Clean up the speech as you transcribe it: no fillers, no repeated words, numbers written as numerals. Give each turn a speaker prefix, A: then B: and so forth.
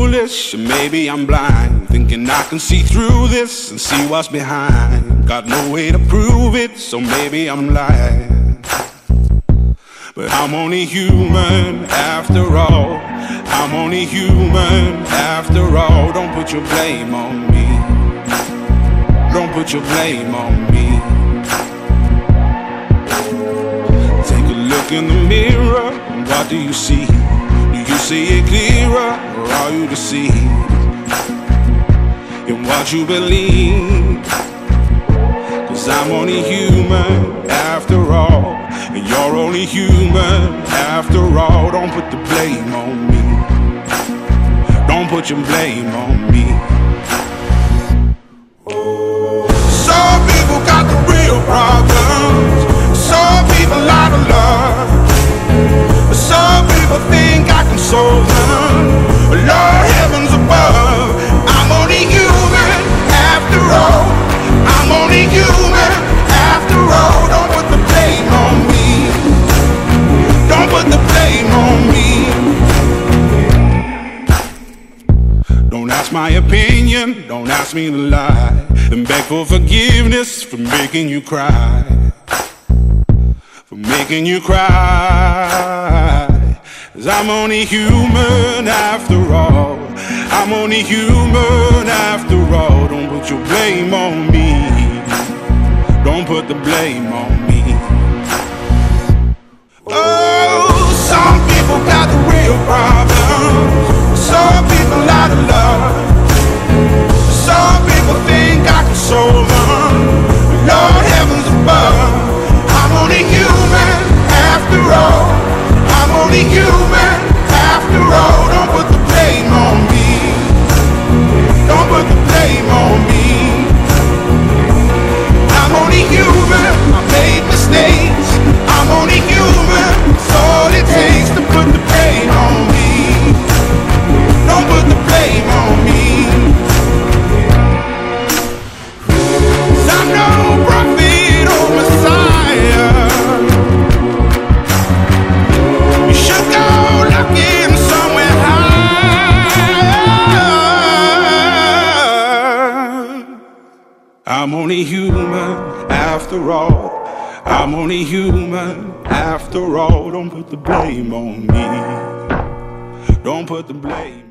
A: foolish, and maybe I'm blind, thinking I can see through this and see what's behind. Got no way to prove it, so maybe I'm lying. But I'm only human after all. I'm only human after all. Don't put your blame on me. Don't put your blame on me. Take a look in the mirror, and what do you see? Do you see it clearer, or are you deceived in what you believe? 'Cause I'm only human after all, and you're only human after all. Don't put the blame on me. Don't put your blame on me. Some people got the real problems. Some people out of love. Some people think I can solve them. Lord, heavens above, I'm only human after all. I'm only human after all. Don't put the blame on me. Don't put the blame on me. Don't ask my opinion, don't ask me to lie, and beg for forgiveness for making you cry. For making you cry. 'Cause I'm only human after all. I'm only human after all. Don't put your blame on me. Don't put the blame on me. Oh, some people got the real problems. Some people out of love. Some people think I can solve them. Lord, heavens above, I'm only human after all. I'm only human after all. Don't put the blame on me. Don't put the blame on me. I'm only human, I made mistakes. I'm only human, it's all it takes to put the blame on me. Don't put the blame on me. 'Cause I'm no prophet or Messiah. You should go looking somewhere higher. I'm only human after all. I'm only human after all. Don't put the blame on me. Don't put the blame.